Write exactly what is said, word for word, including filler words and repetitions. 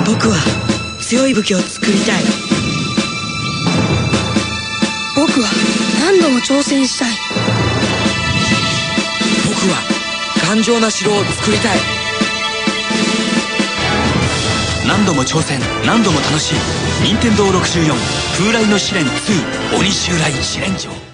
僕は強い武器を作りたい。 僕は何度も挑戦したい。 僕は頑丈な城を作りたい。 何度も挑戦、何度も楽しい。任天堂ろくじゅうよん風来の試練ツー鬼襲来試練場。